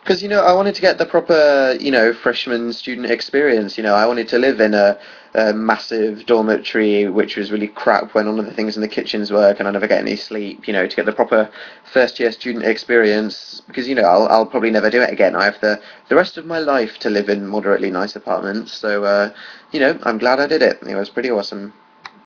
Because, I wanted to get the proper, freshman student experience. I wanted to live in a massive dormitory, which was really crap when all of the things in the kitchens work and I never get any sleep, to get the proper first year student experience. Because, I'll probably never do it again. I have the rest of my life to live in moderately nice apartments. So, I'm glad I did it. It was pretty awesome.